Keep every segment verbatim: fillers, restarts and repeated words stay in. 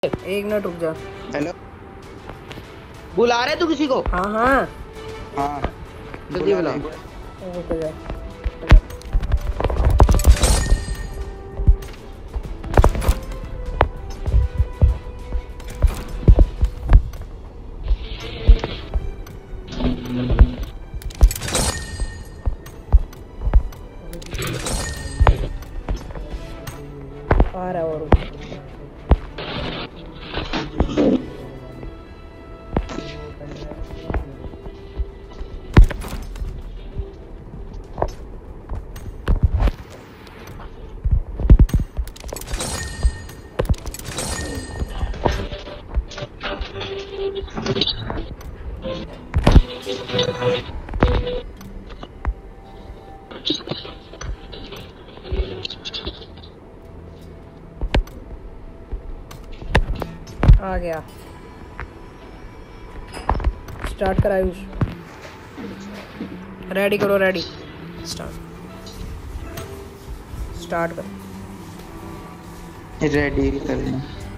एक मिनट रुक जा। हेलो, बुला रहे तू किसी को? हाँ हाँ हाँ जल्दी बुला। रुक जा। आ रहा है और आ गया। स्टार्ट कर आयुष। रेडी करो, रेडी स्टार्ट स्टार्ट कर। रेडी कर लें।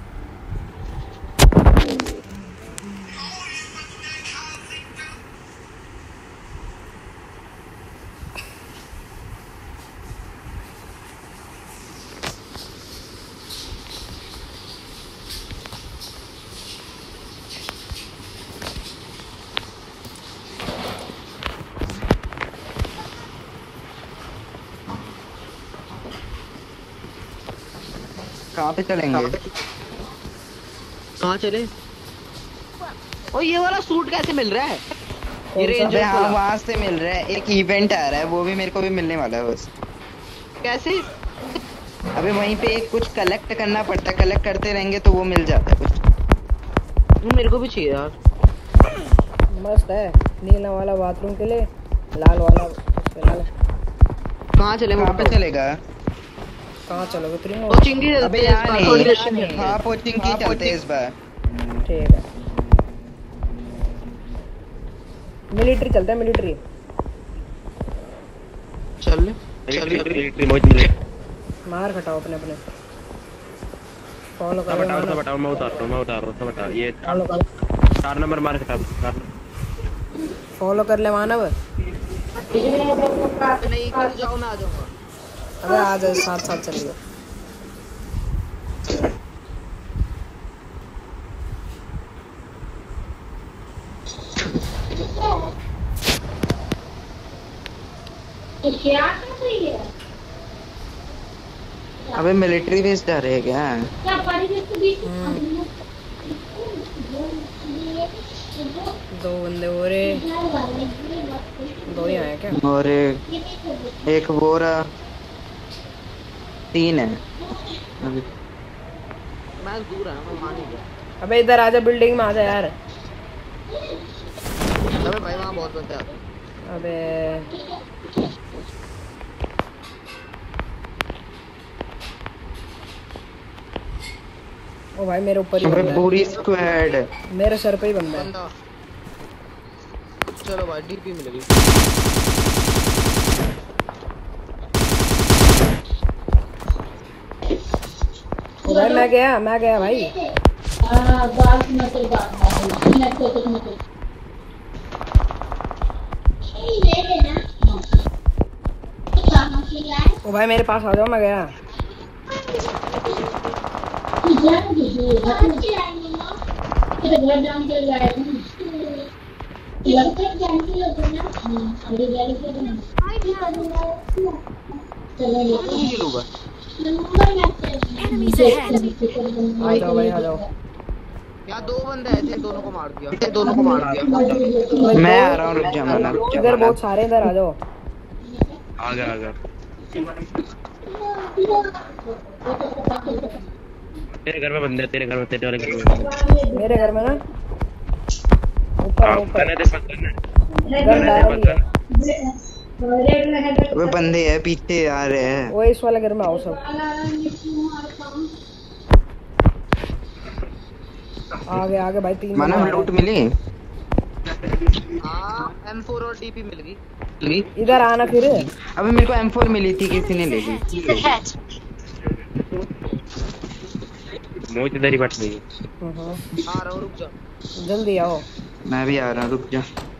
कहाँ पे चलेंगे? कहाँ चले? ओ ये वाला सूट कैसे मिल रहा है? ये रेंजर हाँ वाला वहाँ से मिल रहा है। एक इवेंट आ रहा है, वो भी मेरे को भी मिलने वाला है बस। कैसे? अबे वहीं पे कुछ कलेक्ट करना पड़ता है, कलेक्ट करते रहेंगे तो वो मिल जाता है कुछ। मेरे को भी चाहिए यार। मस्त है। नीला वाला बाथरूम के लिए, लाल वाला उसके लाल। कहाँ चले? कहाँ पे चलेगा? कहाँ चलोगे? त्रिमो कोचिंग की अबे चलते हैं यहाँ इस बार, नहीं, थोड़ी यहाँ रशियन नहीं। चलते हाँ हैं। कोचिंग की चलते हैं इस बार। ठीक है, मिलिट्री चलता है, मिलिट्री। चल ले मिलिट्री मौज मिले। मार खटाओ अपने अपने। फॉलो सब करो, हटाओ सब हटाओ, मैं उतार रहा हूँ मैं उतार रहा हूँ सब हटा। ये फॉलो करो, चार नंबर मार हटा। फॉलो कर ले मानव। नहीं कर जाओ, मैं आ जाऊंगा। अबे आ जाओ, साथ साथ चलिए। क्या कर रही है? अबे मिलिट्री बेस जा रहे हैं क्या? क्या परिवेश के बीच दो बंदे हो रहे, दो ही आए क्या? और एक, एक वो रहा, तीन है अभी। मैं दूर है, मैं मान ही गया। अबे इधर आजा, बिल्डिंग में आजा यार। अबे भाई वहाँ बहुत बंदे आते हैं। अबे ओ भाई मेरे ऊपर ही अबे बंदा है। पूरी स्क्वाड मेरे सर पे ही बंदा है। बंदा। चलो भाई डीपी मिलेगी। ओ भाई मैं गया, मैं गया भाई। हां बात मत कर, बात मत कर मत कर। ले लेना। ओ भाई मेरे पास आ जाओ, मैं गया। आ जाओ भाई, आ जाओ। यहाँ दो बंदे आए थे, दोनों को मार दिया। दोनों को मार दिया। मैं आ रहा हूँ, रुक जा मना, रुक जा इधर मना। बहुत सारे, इधर आ जाओ। आ गया आ गया। तेरे घर में बंदे हैं, तेरे घर में, तेरे वाले घर में। मेरे घर में ना ऊपर हाँ, ऊपर करने दे मत करने। गन डाल लिया। अबे बंदे हैं पीछे आ रहे हैं। वो इस वाले घर में आओ सब। आगे आगे भाई, तीन माना बंदे आ लूट रहे मिली। हाँ एम फोर और टीपी मिल गई। हैं। इधर आना फिर। अबे मेरे को एम फोर मिली थी, किसी ने ले ली। मोहित इधर ही बैठ गई। हम्म, आ रहा हूँ रुक जा। जल्दी आओ। मैं भी आ रहा हूँ, रुक जा।